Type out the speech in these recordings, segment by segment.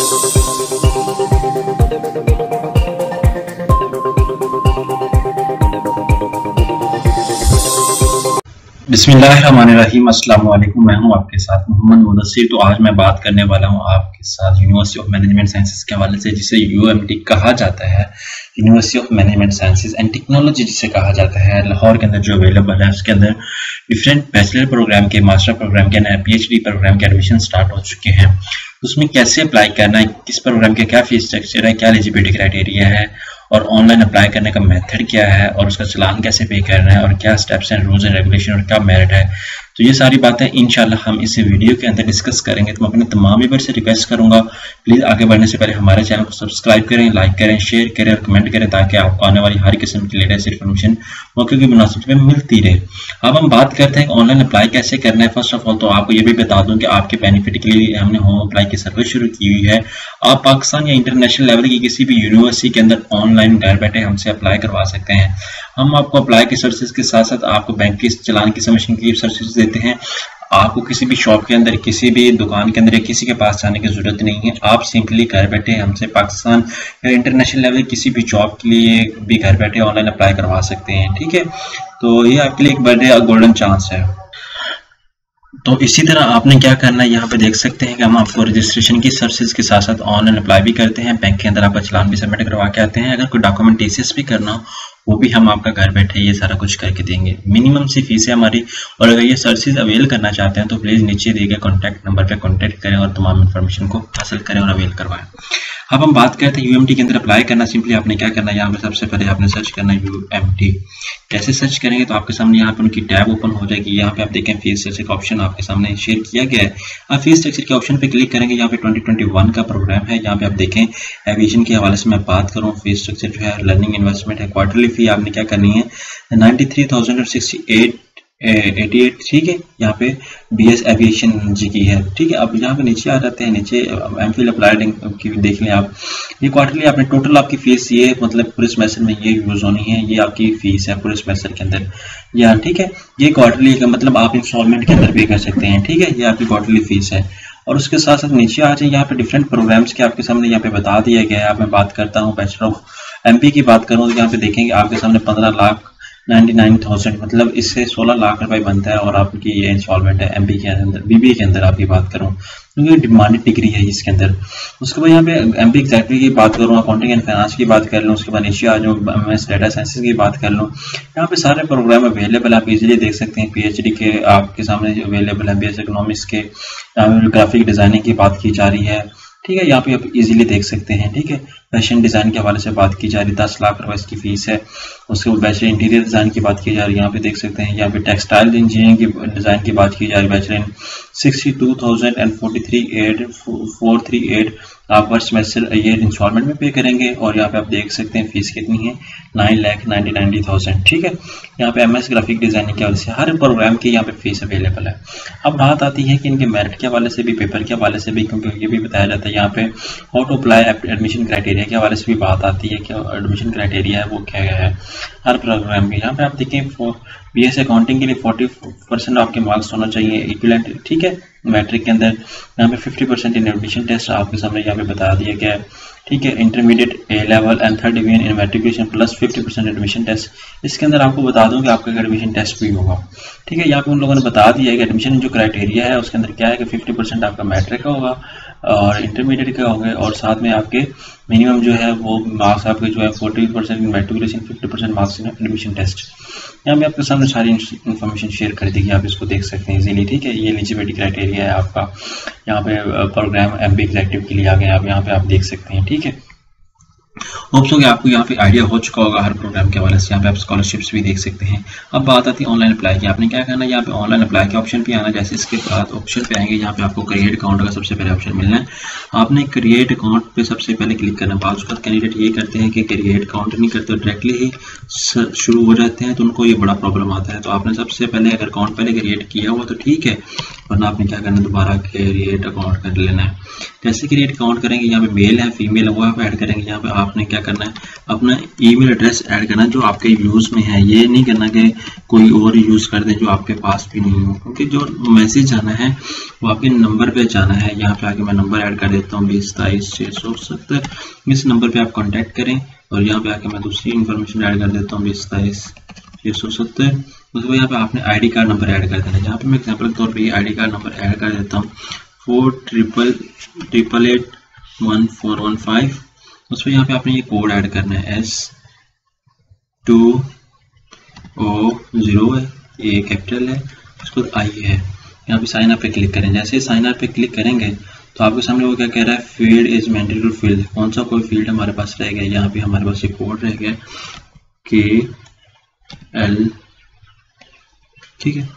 बिस्मिल्लाहिर्रहमानिर्रहीम। अस्सलाम वालेकुम। मैं हूं आपके साथ मोहम्मद मुदस्सिर। तो आज मैं बात करने वाला हूं आपके साथ यूनिवर्सिटी ऑफ मैनेजमेंट साइंसेस के हवाले से, जिसे यूएमटी कहा जाता है, university of management sciences and technology जिसे कहा जाता है। लाहौर के अंदर जो अवेलेबल है उसके अंदर डिफरेंट बैचलर प्रोग्राम के, मास्टर प्रोग्राम के, पीएचडी प्रोग्राम के एडमिशन स्टार्ट हो चुके हैं। उसमें कैसे अप्लाई करना है, किस प्रोग्राम के क्या फीस स्ट्रक्चर है, क्या एलिजिबिलिटी क्राइटेरिया है और ऑनलाइन अप्लाई करने का मेथड क्या है और उसका चालान कैसे पे करना है और क्या स्टेप्स हैं, रूल्स एंड रेगुलेशन और क्या मेरिट है, तो ये सारी बातें इंशाल्लाह हम इस वीडियो के अंदर डिस्कस करेंगे। तो मैं अपने तमाम व्यूअर्स से रिक्वेस्ट करूंगा, प्लीज़ आगे बढ़ने से पहले हमारे चैनल को सब्सक्राइब करें, लाइक करें, शेयर करें और कमेंट करें, ताकि आपको आने वाली हर किस्म की लेटेस्ट इन्फॉर्मेशन मौके की मुनासिबत में मिलती रहे। अब हम बात करते हैं कि ऑनलाइन अप्लाई कैसे करना है। फर्स्ट ऑफ ऑल तो आपको ये भी बता दूं कि आपके बेनिफिट के लिए हमने होम अप्लाई की सर्विस शुरू की हुई है। आप पाकिस्तान या इंटरनेशनल लेवल की किसी भी यूनिवर्सिटी के अंदर ऑनलाइन घर बैठे हमसे अप्लाई करवा सकते हैं। हम आपको अप्लाई की सर्विसेज के साथ साथ आपको बैंक की चालान की सबमिशन की सर्विसेज देते हैं। आपको किसी भी शॉप के अंदर, किसी भी दुकान के अंदर या किसी के पास जाने की जरूरत नहीं है। आप सिंपली घर बैठे हमसे पाकिस्तान या इंटरनेशनल लेवल किसी भी जॉब के लिए भी घर बैठे ऑनलाइन अप्लाई करवा सकते हैं। ठीक है, तो ये आपके लिए एक बड़े गोल्डन चांस है। तो इसी तरह आपने क्या करना है, यहाँ पे देख सकते हैं कि हम आपको रजिस्ट्रेशन की सर्विसेज के साथ साथ ऑनलाइन अप्लाई भी करते हैं, बैंक के अंदर आपका चालान भी सबमिट करवा के आते हैं। अगर कोई डॉक्यूमेंटेशन भी करना हो वो भी हम आपका घर बैठे ये सारा कुछ करके देंगे। मिनिमम सी फीस है हमारी, और अगर ये सर्विसेज अवेल करना चाहते हैं तो प्लीज़ नीचे दिए गए कॉन्टैक्ट नंबर पे कॉन्टैक्ट करें और तमाम इन्फॉर्मेशन को हासिल करें और अवेल करवाएं। अब हम बात करते हैं यूएमटी के अंदर अप्लाई करना। सिंपली आपने क्या करना है, यहाँ पे सबसे पहले आपने सर्च करना है यूएमटी। कैसे सर्च करेंगे तो आपके सामने यहाँ पे उनकी टैब ओपन हो जाएगी। यहाँ पे आप देखें फीस स्ट्रक्चर का ऑप्शन आपके सामने शेयर किया गया है। आप फीस स्ट्रक्चर के ऑप्शन पे क्लिक करेंगे। यहाँ पे 2021 का प्रोग्राम है। यहाँ पे आप देखें एविएशन के हवाले से मैं बात करूँ, फीस स्ट्रक्चर जो है लर्निंग इन्वेस्टमेंट है। क्वार्टरली फी आपने क्या करनी है 93,068, ठीक है। यहाँ पे बीएस एविएशन जी की है। ठीक है, अब यहाँ पे नीचे आ जाते हैं। नीचे एमफिल अप्लाइड की देख लें आप। ये क्वार्टरली आपने टोटल आपकी फीस, ये मतलब पूरे सेमेस्टर में ये यूज होनी है, ये आपकी फीस है पूरे सेमेस्टर के अंदर। या ठीक है, ये क्वार्टरली का मतलब आप इंस्टॉलमेंट के अंदर पे कर सकते हैं। ठीक है, ये आपकी क्वार्टरली फीस है। और उसके साथ साथ नीचे आ जाए, यहाँ पे डिफरेंट प्रोग्राम्स के आपके सामने यहाँ पे बता दिया गया है। अब मैं बात करता हूँ बैचलर ऑफ एमपी की बात करूँ तो यहाँ पे देखेंगे आपके सामने 15,99,000 मतलब इससे 16 लाख रुपए बनता है और आपकी ये इंस्टॉलमेंट है एमपी के अंदर। बीबीए के अंदर आपकी बात करूँ क्योंकि डिमांडेड डिग्री है इसके अंदर। उसके बाद यहाँ पे एमपी एग्जैक्टली की बात करूँ, अकाउंटिंग एंड फाइनेंस की बात कर लूँ, उसके बाद नीचे आ जाऊँ एमएस डाटा साइंसेस की बात कर लूँ। यहाँ पे सारे प्रोग्राम अवेलेबल आप इजीली देख सकते हैं। पीएचडी के आपके सामने जो अवेलेबल है, बीएस इकोनॉमिक्स के, ग्राफिक डिजाइनिंग की बात की जा रही है। ठीक है, यहाँ पे आप इजीली देख सकते हैं। ठीक है, फैशन डिज़ाइन के हवाले से बात की जा रही है, 10 लाख रुपए इसकी फीस है। उसके बाद बैचलर इंटीरियर डिज़ाइन की बात की जा रही है, यहाँ पे देख सकते हैं। यहाँ पे टेक्सटाइल इंजीनियरिंग की डिज़ाइन की बात की जा रही है, बैचलर इन 62,043,438 आप हर सेमेस्टर ये इंस्टॉलमेंट में पे करेंगे। और यहाँ पे आप देख सकते हैं फीस कितनी है 9,90,000। ठीक है, यहाँ पे एमएस ग्राफिक डिजाइनिंग के हवाले से हर प्रोग्राम की यहाँ पे फीस अवेलेबल है। अब बात आती है कि इनके मेरिट के हवाले से भी, पेपर के हवाले से भी, क्योंकि ये भी बताया जाता है यहाँ पे how to apply admission criteria के हवाले से भी बात आती है कि एडमिशन क्राइटेरिया है वो क्या है हर प्रोग्राम में। यहाँ पे आप देखें बीएस अकाउंटिंग के लिए 40% आपके मार्क्स होना चाहिए इक्विवेलेंट। ठीक है, मैट्रिक के अंदर यहाँ पे 50% इन एडमिशन टेस्ट आपके सामने यहाँ पे बता दिया गया है। ठीक है, intermediate A level and third division in matriculation plus 50% admission test. इसके अंदर आपको बता दूं कि आपका एडमिशन टेस्ट भी होगा। ठीक है, यहाँ पे उन लोगों ने बता दिया है कि एडमिशन जो क्राइटेरिया है उसके अंदर क्या है कि 50% आपका मैट्रिक का होगा और इंटरमीडिएट का होगा, और साथ में आपके मिनिमम जो है वो मार्क्स आपके जो है 40% in matriculation, 50% marks in admission test. यहाँ पे आपके सामने सारी इन्फॉर्मेशन शेयर कर दी, आप इसको देख सकते हैं इजीली। ठीक है, ये एलिजिबिलिटी क्राइटेरिया है आपका। यहाँ पे प्रोग्राम एमबी एग्जेक्टिव के लिए आ गए आप, यहाँ पे आप देख सकते हैं। ठीक है, होप्स हो कि आपको यहाँ पे आइडिया हो चुका होगा हर प्रोग्राम के हवाले से। यहाँ पे आप स्कॉलरशिप्स भी देख सकते हैं। अब बात आती है ऑनलाइन अप्लाई की। आपने क्या करना है, यहाँ पे ऑनलाइन अप्लाई के ऑप्शन पे आना। जैसे इसके बाद ऑप्शन पे आएंगे, यहाँ पे आपको क्रिएट अकाउंट का सबसे पहले ऑप्शन मिलना है। आपने क्रिएट अकाउंट पे सबसे पहले क्लिक करना है। बात कैंडिडेट ये करते हैं कि क्रिएट अकाउंट नहीं करते, डायरेक्टली ही शुरू हो जाते हैं, तो उनको ये बड़ा प्रॉब्लम आता है। तो आपने सबसे पहले अगर अकाउंट पहले क्रिएट किया हुआ तो ठीक है, वरना आपने क्या करना है दोबारा क्रिएट अकाउंट कर लेना है। जैसे क्रिएट अकाउंट करेंगे, यहाँ पे मेल है फीमेल है वो आप ऐड करेंगे। यहाँ पे आपने क्या क्या करना है, अपना ईमेल एड्रेस ऐड करना जो आपके यूज़ में है। ये नहीं करना कि कोई और यूज़ कर दे जो आपके पास भी नहीं हो, क्योंकि जो मैसेज जाना है वो आपके नंबर पे जाना है। यहाँ पे आके मैं नंबर ऐड कर देता हूँ 2023-670। इस नंबर पे आप कांटेक्ट करें और यहाँ पे आके मैं दूसरी इन्फॉर्मेशन ऐड कर देता हूँ 2023-670। उसके बाद यहाँ पे आपने आईडी कार्ड नंबर ऐड कर देना है। यहाँ पे मैं एग्जाम्पल के तौर पर आईडी कार्ड नंबर ऐड कर देता हूँ 4888115। उसमें यहाँ पे आपने ये कोड ऐड करना है S2O0 है, ये कैपिटल है, उसके बाद आई है। यहाँ पे साइन अप पे क्लिक करें। जैसे ही साइन अप पे क्लिक करेंगे तो आपके सामने वो क्या कह रहा है, field is mandatory to fill. कौन सा कोई फील्ड हमारे पास रह गया, यहाँ पे हमारे पास ये कोड रह गया KL, ठीक है,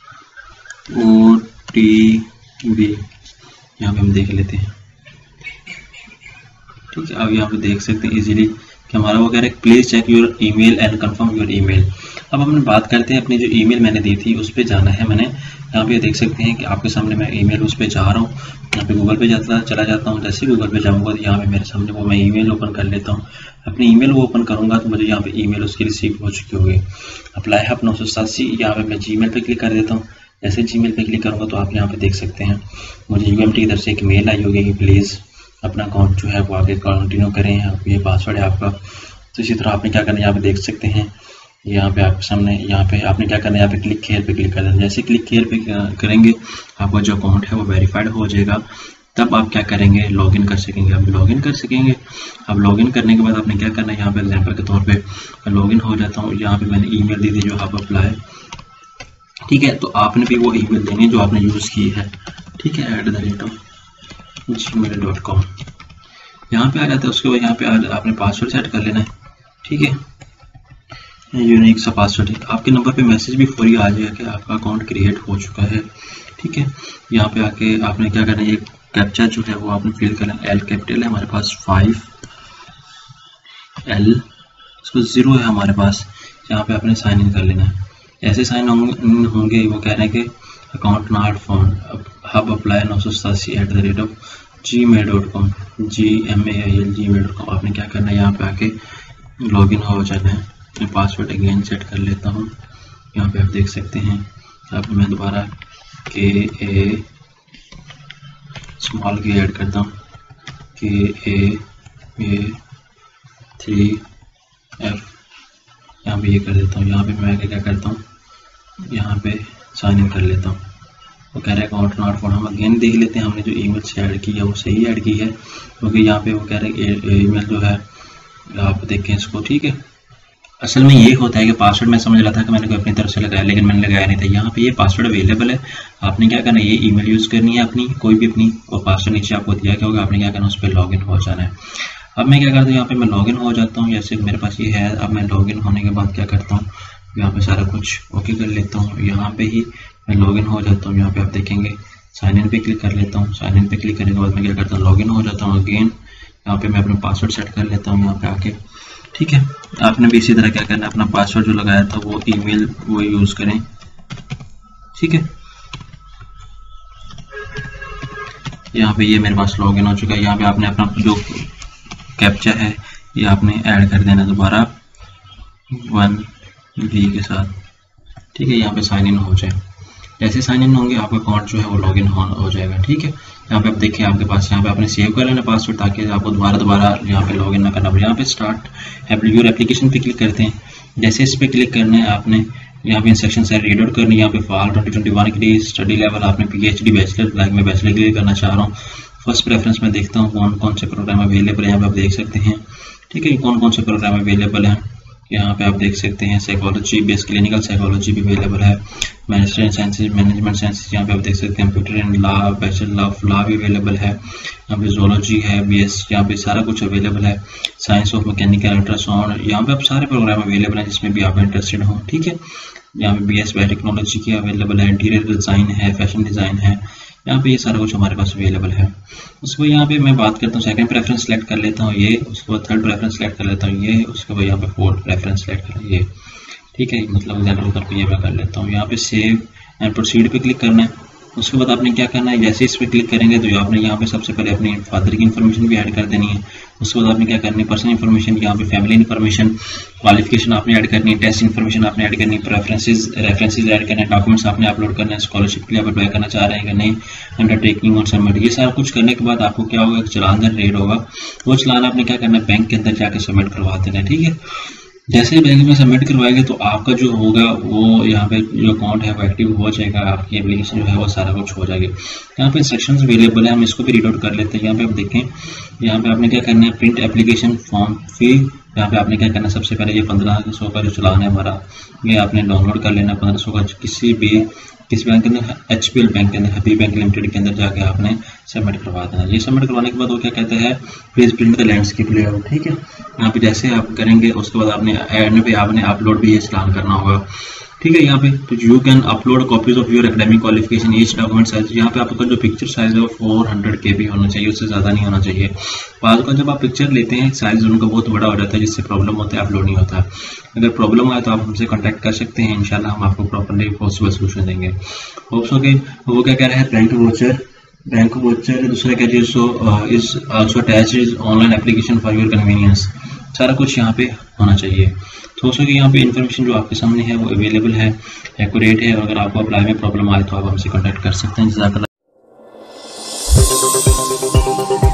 OTB, यहाँ पे हम देख लेते हैं, ठीक है। अब यहाँ पे देख सकते हैं इजीली कि हमारा वो कह रहा है please check your email and confirm your email. अब हम बात करते हैं अपनी जो ईमेल मैंने दी थी उस पर जाना है। मैंने यहाँ पे देख सकते हैं कि आपके सामने मैं ईमेल उस पर जा रहा हूँ। यहाँ पे गूगल पे चला जाता हूँ। जैसे गूगल पे जाऊँगा तो यहाँ पे मेरे सामने वो मैं ईमेल ओपन कर लेता हूँ। अपनी ईमेल वो ओपन करूँगा तो मुझे यहाँ पे ईमेल उसकी रिसीव हो चुकी होगी। अप्लाई हब 987, यहाँ पे मैं जीमेल पे क्लिक कर देता हूँ। जैसे जीमेल पे क्लिक करूँगा तो आप यहाँ पे देख सकते हैं मुझे UMT की तरफ से एक मेल आई होगी कि प्लीज़ अपना अकाउंट जो है वो आगे कंटिन्यू करें, ये पासवर्ड है आपका। तो इसी तरह आपने क्या करना है, यहाँ पे देख सकते हैं यहाँ पे आपके सामने, यहाँ पे आपने क्या करना है, यहाँ पे क्लिक हियर पे क्लिक कर देना। जैसे क्लिक हियर पे करेंगे आपका जो अकाउंट है वो वेरीफाइड हो जाएगा। तब आप क्या करेंगे, लॉगिन कर सकेंगे। आप लॉगिन कर सकेंगे। अब लॉगिन करने के बाद आपने क्या करना है, यहाँ पे एग्जाम्पल के तौर पे लॉगिन हो जाता हूँ। यहाँ पे मैंने ईमेल दी थी जो हब अप्लाई, ठीक है, तो आपने भी वो ईमेल देनी है जो आपने यूज़ की है, ठीक है, @gmail.com। यहाँ पे आ जाता है। उसके बाद यहाँ पे आपने पासवर्ड सेट कर लेना है, ठीक है, यूनिक सा पासवर्ड है। आपके नंबर पे मैसेज भी फौरी आ जाएगा कि आपका अकाउंट क्रिएट हो चुका है, ठीक है। यहाँ पे आके आपने क्या करना है, ये कैप्चा जो है वो आपने फिल करना है। L कैपिटल है हमारे पास, 5L, उसको 0 है हमारे पास। यहाँ पे आपने साइन इन कर लेना है। ऐसे साइन इन होंगे, वो कह रहे हैं कि account not found, hub apply 987@gmail.com, gmail.com। आपने क्या करना है, यहाँ पे आके लॉगिन हो जाना है। मैं पासवर्ड अगेन सेट कर लेता हूँ। यहाँ पे आप देख सकते हैं। अब मैं दोबारा KA स्मॉल के ऐड करता हूँ, KA3F, यहाँ पे ये कर देता हूँ। यहाँ पे मैं क्या करता हूँ, यहाँ पे साइन इन कर लेता हूँ। वो कह रहा है अकाउंट नॉट फाउंड। हम अगेन देख लेते हैं हमने जो ईमेल से ऐड की है वो सही ऐड की है, क्योंकि यहाँ पे वो कह रहे हैं ईमेल जो है आप देखें इसको, ठीक है। असल में ये होता है कि पासवर्ड मैं समझ रहा था कि मैंने कोई अपनी तरफ से लगाया, लेकिन मैंने लगाया नहीं था। यहाँ पे ये पासवर्ड अवेलेबल है। आपने क्या करना है, ये ईमेल यूज़ करनी है अपनी, कोई भी अपनी, और पासवर्ड नीचे आपको दिया क्या होगा, आपने क्या करना है, उस पर लॉगिन हो जाना है। अब मैं क्या करता हूँ, यहाँ पे मैं लॉगिन हो जाता हूँ। जैसे मेरे पास ये है। अब मैं लॉगिन होने के बाद क्या करता हूँ, यहाँ पे सारा कुछ ओके कर लेता हूँ। यहाँ पे ही मैं लॉगिन हो जाता हूँ। यहाँ पे आप देखेंगे साइन इन पे क्लिक कर लेता हूँ। साइन इन पे क्लिक करने के बाद मैं क्या करता हूँ, लॉगिन हो जाता हूँ अगेन। यहाँ पे मैं अपना पासवर्ड सेट कर लेता हूँ यहाँ पे आके, ठीक है। आपने भी इसी तरह क्या करना है, अपना पासवर्ड जो लगाया था वो ईमेल वो यूज करें, ठीक है। यहाँ पे ये मेरे पास लॉगिन हो चुका है। यहाँ पे आपने अपना जो कैप्चा है ये आपने ऐड कर देना दोबारा 1V के साथ, ठीक है। यहाँ पे साइन इन हो जाए। जैसे साइन इन होंगे आपका अकाउंट जो है वो लॉगिन हो जाएगा, ठीक है। यहाँ पे आप देखिए आपके पास, यहाँ पे आपने सेव कर लेना पासवर्ड, ताकि आपको दोबारा यहाँ पे लॉगिन ना करना पड़े। यहाँ पे स्टार्ट योर एप्लीकेशन पे क्लिक करते हैं। जैसे इस पे क्लिक करना है आपने, यहाँ पे इंस्ट्रक्शन है रीड आउट करनी है। यहाँ पे फॉल 2021 के लिए स्टडी लेवल आपने PhD बैचलर, लाइक मैं बैचलर के लिए करना चाह रहा हूँ। फर्स्ट प्रेफरेंस में देखता हूँ कौन कौन से प्रोग्राम अवेलेबल है। यहाँ पे आप देख सकते हैं, ठीक है, कौन कौन से प्रोग्राम अवेलेबल हैं। यहाँ पे आप देख सकते हैं साइकोलॉजी बेस्ड क्लिनिकल साइकोलॉजी भी अवेलेबल है, मैनेजमेंट साइंसेज, मैनेजमेंट साइंसेज, यहाँ पे आप देख सकते हैं computer and law, bachelor of law भी अवेलेबल है। यहाँ पे जोलॉजी है, BS, यहाँ पे सारा कुछ अवेलेबल है। साइंस ऑफ मैकेनिकल अल्ट्रासाउंड, यहाँ पे आप सारे प्रोग्राम अवेलेबल हैं जिसमें भी आप इंटरेस्टेड हो, ठीक है। यहाँ पे BS बायोटेक्नोलॉजी की अवेलेबल है, इंटीरियर डिज़ाइन है, फैशन डिज़ाइन है, यहाँ पे ये सारा कुछ हमारे पास अवेलेबल है। उसके बाद यहाँ पे मैं बात करता हूँ, सेकंड प्रेफरेंस सेलेक्ट कर लेता हूँ ये, उसके बाद थर्ड प्रेफरेंस सेलेक्ट कर लेता हूँ ये, उसके बाद यहाँ पे फोर्थ प्रेफरेंस सेलेक्ट कर ये, ठीक है। मतलब जनरल करके ये मैं कर लेता हूँ। यहाँ पे सेव एंड प्रोसीड पे क्लिक करना है। उसके बाद आपने क्या करना है, जैसे इस पर क्लिक करेंगे तो आपने यहाँ पे सबसे पहले अपनी फादर की इन्फॉर्मेशन भी ऐड कर देनी है। उसके बाद आपने क्या करनी है, पर्सनल इन्फॉर्मेशन, यहाँ पे फैमिली इन्फॉर्मेशन, क्वालिफिकेशन आपने ऐड करनी है, टेस्ट इन्फॉर्मेशन आपने ऐड करनी है, रेफरेंसेज ऐड करना है, डॉक्यूमेंट्स आपने अपलोड करना है, स्कॉलरशिप के लिए आप अप्लाई करना चाह रहे हैं कि नहीं, अंडरटेकिंग और सबमिट। ये सारा कुछ करने के बाद आपको क्या होगा, एक चालान जनरेट होगा। वो चालान आपने क्या करना है, बैंक के अंदर जाकर सबमिट करवा देना है। ठीक है, जैसे ही बैंक में सबमिट करवाएंगे तो आपका जो होगा वो यहाँ पे जो अकाउंट है वो एक्टिव हो जाएगा, आपकी एप्लीकेशन जो है वो सारा कुछ हो जाएगी। यहाँ पे इंस्ट्रक्शंस अवेलेबल है, हम इसको भी रीड आउट कर लेते हैं। यहाँ पे आप देखें, यहाँ पे आपने क्या करना है, प्रिंट एप्लीकेशन फॉर्म फी, यहाँ पे आपने क्या करना है, सबसे पहले ये 1500 का जो चालान है हमारा, ये आपने डाउनलोड कर लेना 1500 का। किस बैंक के अंदर, HPL बैंक के अंदर, हैप्पी बैंक लिमिटेड के अंदर जाके आपने सबमिट करवा देना। ये सबमिट करवाने के बाद वो क्या कहते हैं, please print the landscape layout. ठीक है, यहाँ पे जैसे आप करेंगे उसके बाद आपने एंड पे आपने अपलोड भी ये चालान करना होगा। ठीक है, यहाँ पे तो you can upload copies of your academic qualification, each document size, यहाँ पे आपका जो पिक्चर साइज है वो 400 KB होना चाहिए, उससे ज़्यादा नहीं होना चाहिए। बाद का जब आप पिक्चर लेते हैं साइज उनका बहुत बड़ा हो जाता है, जिससे प्रॉब्लम होता है, अपलोड नहीं होता है। अगर प्रॉब्लम आए तो आप हमसे कॉन्टैक्ट कर सकते हैं, इंशाल्लाह हम आपको प्रॉपरली पॉसिबल सोल्यूशन देंगे। होप्स ओके, वो क्या कह रहा है, बैंक वोचर दूसरा क्या चीज, so is also attached is online application for your convenience, सारा कुछ यहाँ पे होना चाहिए। तो हो सके यहाँ पे इन्फॉर्मेशन जो आपके सामने है वो अवेलेबल है, एक्यूरेट है। अगर आपको अप्लाई में प्रॉब्लम आए तो आप हमसे कॉन्टैक्ट कर सकते हैं। जज़ाकल्लाह।